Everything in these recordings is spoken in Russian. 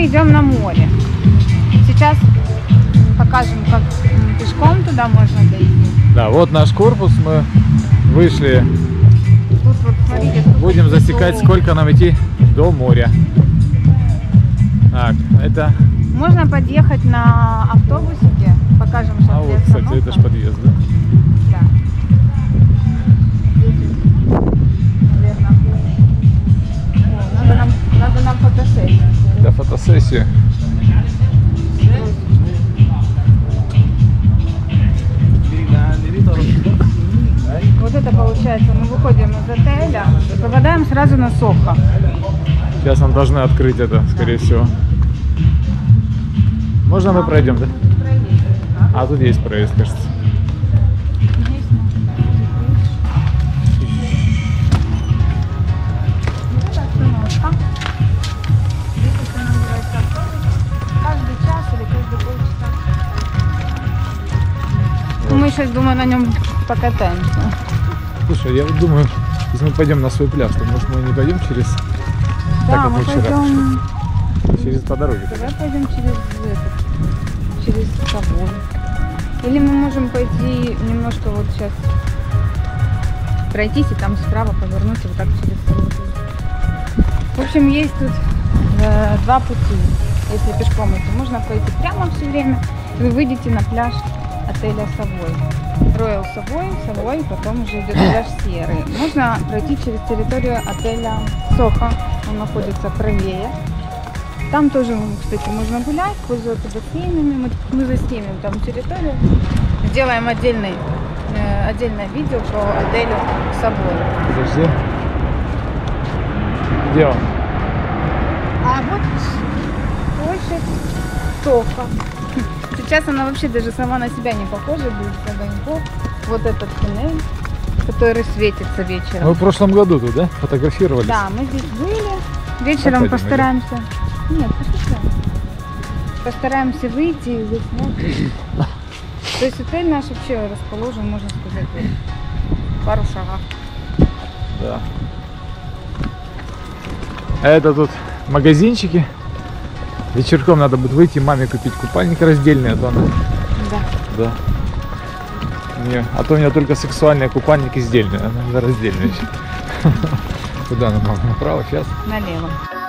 идем на море. Сейчас покажем, как пешком туда можно дойти. Да, вот наш корпус, мы вышли. Тут вот, смотрите, Будем засекать, сколько нам идти до моря. Так, это... Можно подъехать на автобусике. Покажем сейчас. А вот, кстати, это же подъезд, да? Да. Наверное, надо нам фотосессию. Для фотосессии. Вот это получается, мы выходим из отеля и попадаем сразу на Сохо. Сейчас нам должны открыть это, скорее всего. Можно мы пройдем, да? А тут есть проезд, кажется. Каждый час или каждый полчаса. Мы сейчас, думаю, на нем покатаемся. Слушай, я вот думаю, если мы пойдем на свой пляж, то может мы не пойдем через... Да, так, как мы вчера пойдем... пришли. Через по дороге. Давай пойдем через Совой. Или мы можем пойти немножко вот сейчас пройтись и там справа повернуть вот так через Совой. В общем, есть тут два пути. Если пешком идти, можно пойти прямо все время. И вы выйдете на пляж отеля Совой. Royal Совой, потом уже идет пляж Сьерры. Можно пройти через территорию отеля Сохо. Он находится правее. Там тоже, кстати, можно гулять, пользоваться бассейнами. Мы заснимем там территорию. Сделаем отдельное видео по отелю Совой. Подожди. Где он? А вот площадь Сохо. Сейчас она вообще даже сама на себя не похожа, без огоньков. Вот этот туннель, который светится вечером. Мы в прошлом году тут, да, фотографировались? Да, мы здесь были. Вечером постараемся. Нет, постараемся выйти и заснять. То есть отель наш вообще расположен, можно сказать, в пару шагах. Да. А это тут магазинчики. Вечерком надо будет выйти, маме купить купальник раздельный, а то она... Да. Да. А то у меня только сексуальные купальники издельные, а надо раздельные еще. Куда нам? Направо, сейчас? Налево.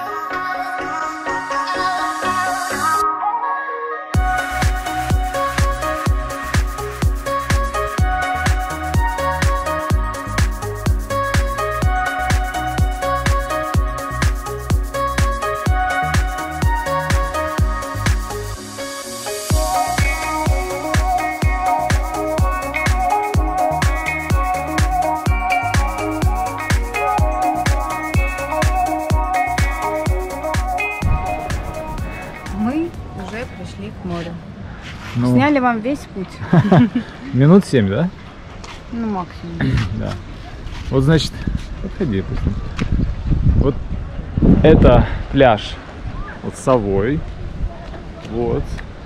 Пришли к морю. Ну, сняли вам весь путь. Минут 7, да? Ну, максимум. Да. Вот, значит, подходи. Вот это пляж вот Совой. Вот.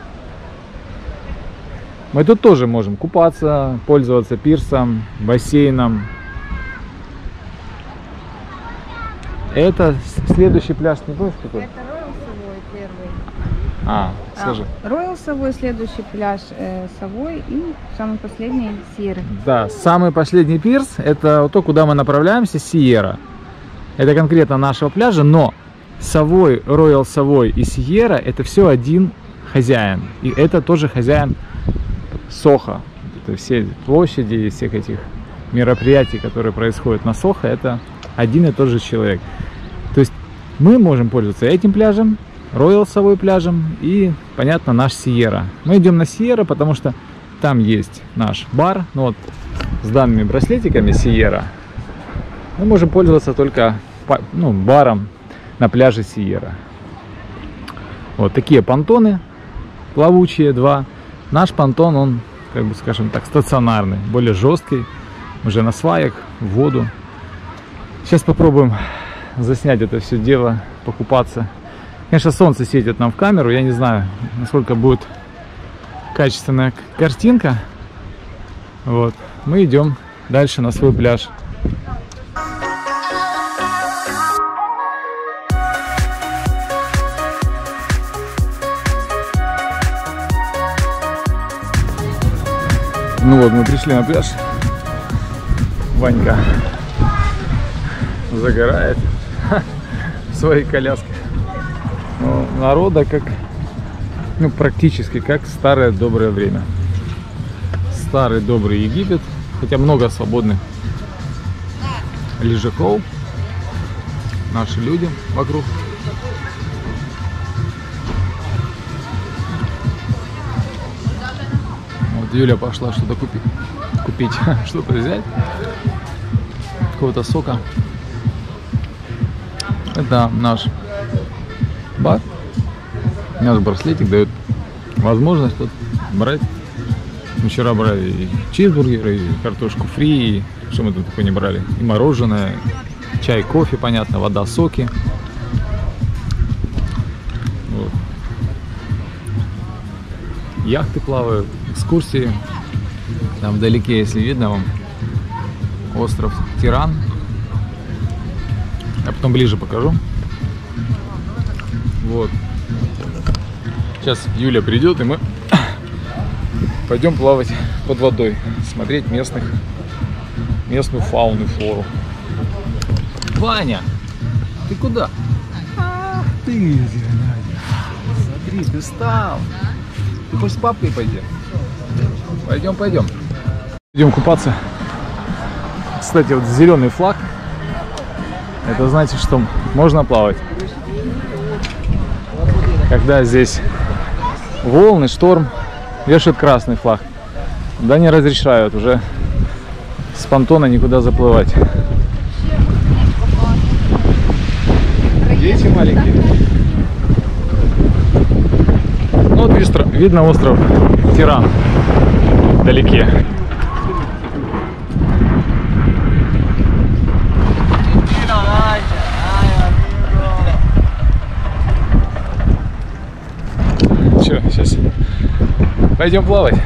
Мы тут тоже можем купаться, пользоваться пирсом, бассейном. Это следующий пляж, не помнишь какой? Это Royal Совой первый. Скажи. Royal Совой, следующий пляж Совой и самый последний Сьерра. Да, самый последний пирс, это то, куда мы направляемся, Сьерра. Это конкретно нашего пляжа, но Совой, Royal Совой и Сьерра это все один хозяин. И это тоже хозяин Сохо. Это все площади и всех этих мероприятий, которые происходят на Сохо, это один и тот же человек. То есть мы можем пользоваться этим пляжем, Royal Совой пляжем и, понятно, наш Сьерра. Мы идем на Сьерра, потому что там есть наш бар, ну вот с данными браслетиками Сьерра. Мы можем пользоваться только баром на пляже Сьерра. Вот такие понтоны плавучие, два. Наш понтон, он, как бы, скажем так, стационарный, более жесткий, уже на сваях, в воду. Сейчас попробуем заснять это все дело, покупаться. Конечно, солнце светит нам в камеру, я не знаю, насколько будет качественная картинка. Вот, мы идем дальше на свой пляж. Ну вот, мы пришли на пляж. Ванька загорает в своей коляске. Ну, народа как, ну, практически как в старое доброе время. Старый добрый Египет, хотя много свободных лежаков. Наши люди вокруг. Вот Юля пошла что-то купить, что-то взять, какого-то сока. Это наш бар. Наш браслетик дает возможность тут брать. Мы вчера брали и чизбургеры, и картошку фри, и что мы тут такое не брали. И мороженое, чай, кофе, понятно, вода, соки. Вот. Яхты плавают, экскурсии. Там вдалеке, если видно вам, остров Тиран. Я потом ближе покажу. Вот. Сейчас Юля придет, и мы пойдем плавать под водой, смотреть местную фауну и флору. Ваня, ты куда? Ах ты, смотри, ты встал. Ты хочешь с папкой пойти? Пойдем. Идем купаться. Кстати, вот зеленый флаг. Это значит, что можно плавать. Когда здесь волны, шторм, вешают красный флаг. Да не разрешают уже с понтона никуда заплывать. Дети маленькие. Ну вот видно остров Тиран вдалеке. Че, сейчас пойдем плавать.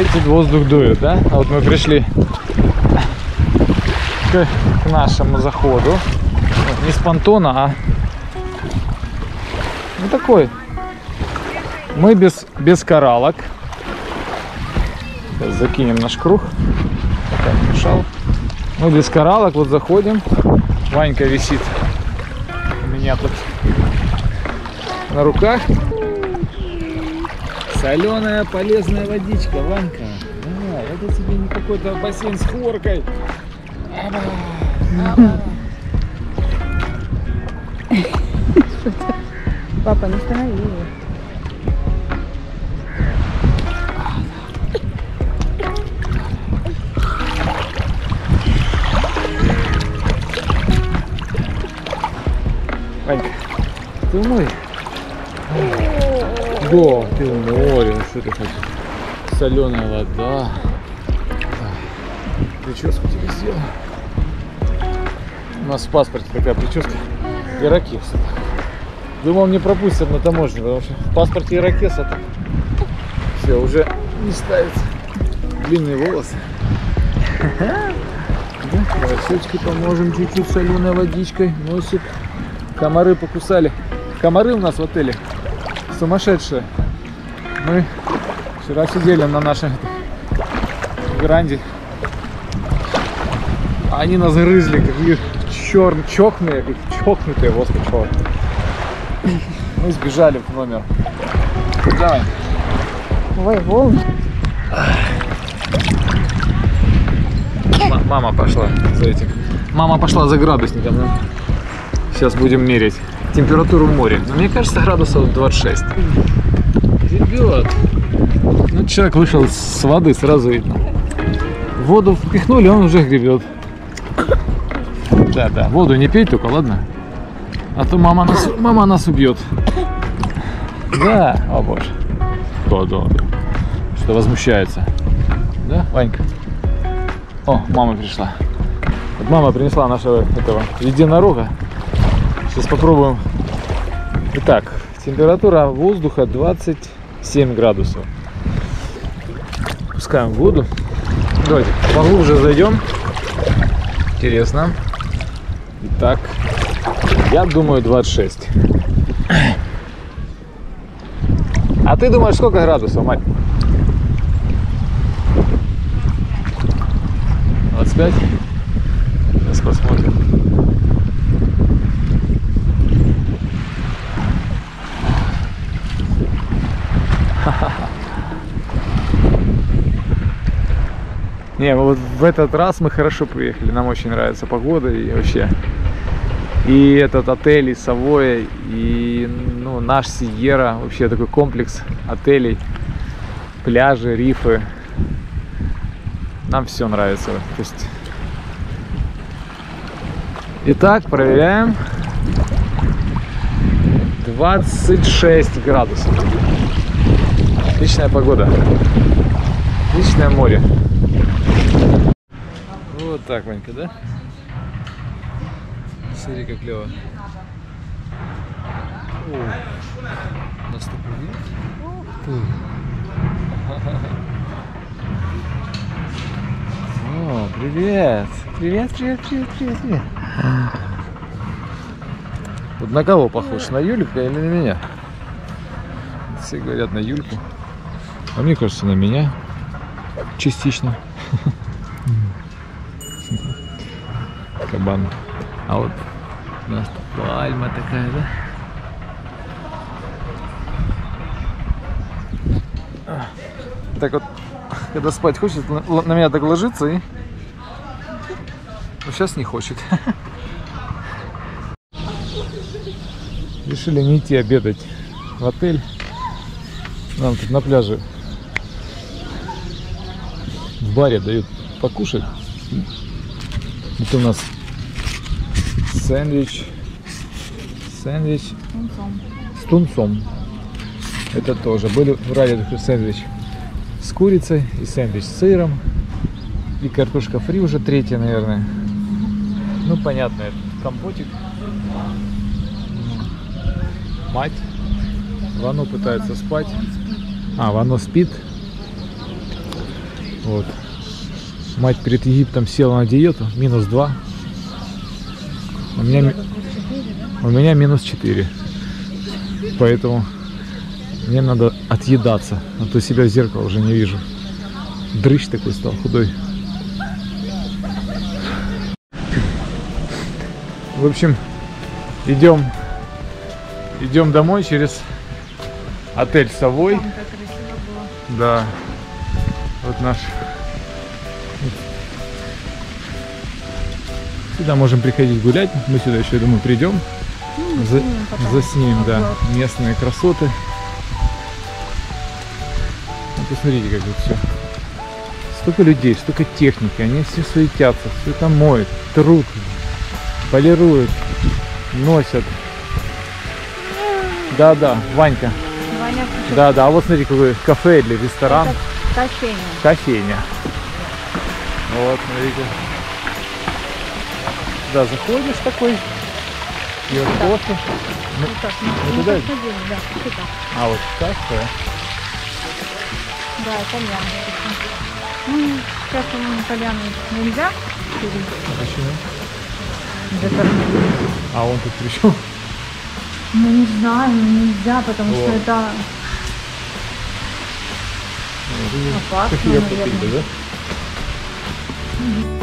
Светит, воздух дует, да? А вот мы пришли к нашему заходу. Вот, не с понтона, а ну такой. Мы без кораллок. Сейчас закинем наш круг. Пока не мешал. Мы без кораллок, вот заходим. Ванька висит у меня тут на руках. Соленая полезная водичка, Ванька. Давай, это тебе не какой-то бассейн с хлоркой. Папа, не останови его. Ванька, ты в море? Да, ты в море. Что ты хочешь? Соленая вода. Прическу тебе сделал. У нас в паспорте такая прическа. Ирокез. Думал, не пропустят на таможне, потому что в паспорте ирокез, а так все, уже не ставится. Длинные волосы. Красотки, поможем чуть-чуть соленой водичкой. Носик. Комары покусали. Комары у нас в отеле сумасшедшие. Мы вчера сидели на нашей веранде. Они нас грызли, какие чокнутые, господи, черт. Мы сбежали в номер. Давай. Ой, волны. Мама пошла за этим. Мама пошла за градусником. Да? Сейчас будем мерить температуру в море. Мне кажется, градусов 26. Ребят. Ну, человек вышел с воды, сразу видно. В воду впихнули, он уже гребет. Да, воду не пей только, ладно? А то мама нас убьет. Да, о боже. Да. Что возмущается. Да, Ванька? О, мама пришла. Вот мама принесла нашего этого единорога. Сейчас попробуем. Итак, температура воздуха 27 градусов. Пускаем в воду. Давайте поглубже зайдем. Интересно. Итак, я думаю 26. А ты думаешь, сколько градусов, мать? 25? Сейчас посмотрим. Не, вот в этот раз мы хорошо приехали. Нам очень нравится погода и вообще. И этот отель, и Савоя, и ну, наш Сиера. Вообще такой комплекс отелей, пляжи, рифы. Нам все нравится. То есть... Итак, проверяем. 26 градусов. Отличная погода. Отличное море. Вот так, Ванька, да? Смотри, как клево. Наступил. О, привет! Привет. Вот на кого похож? На Юльку или на меня? Все говорят на Юльку. А мне кажется, на меня. Частично. Кабан. А вот у нас тут пальма такая, да? Так вот, когда спать хочет, на меня так ложится и... Но сейчас не хочет. Решили не идти обедать в отель. Нам тут на пляже в баре дают покушать. Это у нас сэндвич с тунцом. Это тоже. Были брали сэндвич с курицей и сэндвич с сыром. И картошка фри уже третья, наверное. Ну, понятно, это компотик. Мать. Вано пытается спать. А, Вано спит. Вот. Мать перед Египтом села на диету, -2. У меня -4. Поэтому мне надо отъедаться, а то себя в зеркало уже не вижу. Дрыщ такой стал, худой. В общем, идем домой через отель Совой. Там так красиво было. Да. Вот наш. Сюда можем приходить гулять. Мы сюда еще, я думаю, придем. Ну, Заснимем, да, обзор. местные красоты. Ну, посмотрите, как тут все. Столько людей, столько техники, они все суетятся, все это моют, трут, полируют, носят. Да, Ванька. Ваня, слушай, Да, а вот смотри, какой кафе или ресторан. это кофейня. Кофейня. Вот, смотрите. Да, заходишь такой, пьешь кофе. Ну, так, ну, мы туда? подходили, да, сюда. А вот кафе. Да, итальянцы. Ну, сейчас, по-моему, итальяны нельзя. Почему? Где-то. А он тут при чем? Ну, не знаю, нельзя, потому что Вот. это опасно, Какие наверное. аппетиты, да?